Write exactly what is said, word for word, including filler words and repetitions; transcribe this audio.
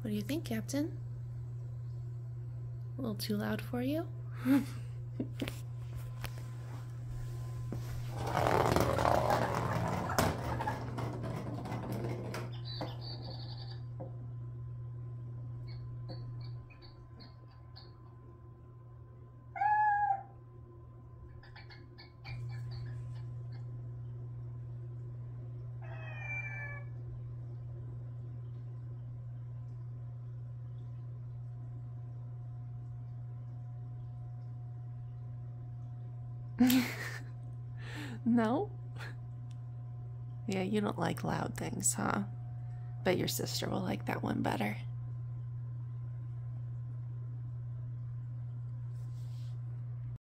What do you think, Captain? A little too loud for you? No? Yeah, you don't like loud things, huh? Bet your sister will like that one better.